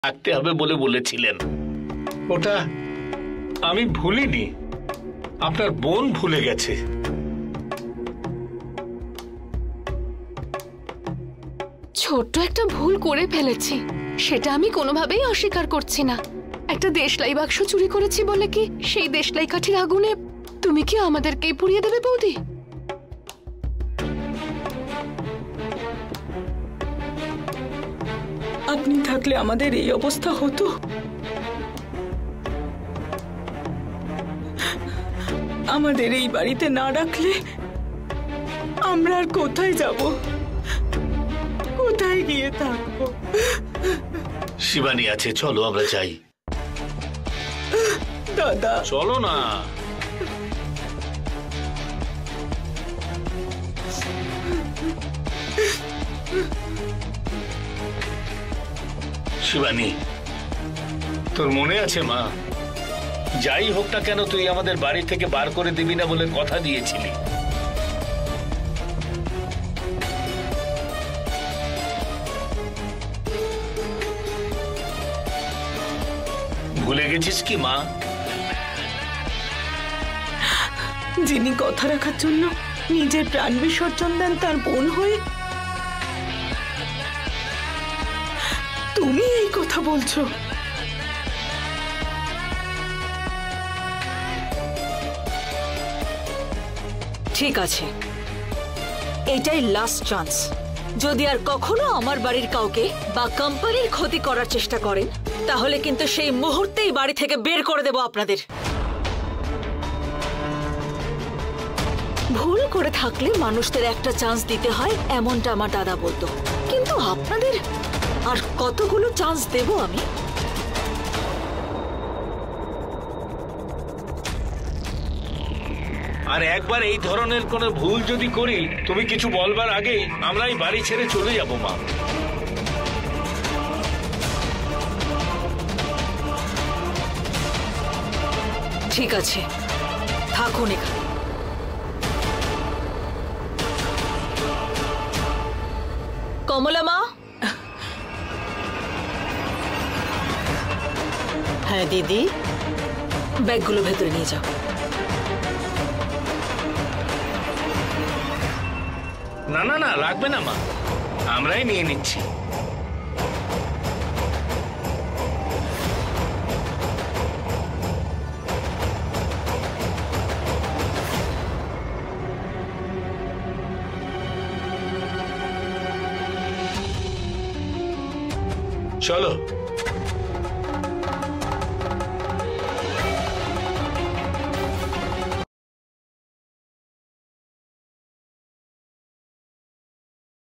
থাকতে হবে বলে বলেছিলেন। ওটা আমি ভুলিনি, আপনার বোন ভুলে গেছে। ছোট্ট একটা ভুল করে ফেলেছি, সেটা আমি কোনোভাবেই অস্বীকার করছি না। একটা দেশলাই বাক্স চুরি করেছি বলে কি সেই দেশলাই কাঠির আগুনে তুমি কি আমাদেরকেই পুড়িয়ে দেবে বৌদি? আপনি থাকলে আমাদের এই অবস্থা হতো? আমাদের এই বাড়িতে না রাখলে আমরা আর কোথায় যাব, কোথায় গিয়ে থাকবো? শিবানী আছে, চলো আমরা যাই। দাদা চলো না। শিবানী, তোর মনে আছে মা, যাই হোক না কেন তুই আমাদের বাড়ি থেকে বার করে দিবি না বলে কথা দিয়েছিলি। ভুলে গেছিস কি মা? যিনি কথা রাখার জন্য নিজের প্রাণ বিসর্জন দেন তার বোন হয়ে তুমি এই কথা বলছো? ঠিক আছে, এটাই লাস্ট চান্স। যদি আর কখনো আমার বাড়ির কাউকে বা কোম্পানির ক্ষতি করার চেষ্টা করেন তাহলে কিন্তু সেই মুহূর্তেই বাড়ি থেকে বের করে দেব আপনাদের। ভুল করে থাকলে মানুষদের একটা চান্স দিতে হয়, এমনটা আমার দাদা বলতো, কিন্তু আপনাদের আর কতগুলো চান্স দেব আমি? আর একবার এই ধরনের কোনো ভুল যদি করি, তুমি কিছু বলবার আগেই আমরা এই বাড়ি ছেড়ে চলে যাব মা। ঠিক আছে, থাকুন এখানে। কমলা মা। হ্যাঁ দিদি, ব্যাগগুলো ভেতরে নিয়ে যাও। না না না, লাগবে না মা, আমরাই নিয়ে নিচ্ছি। চলো।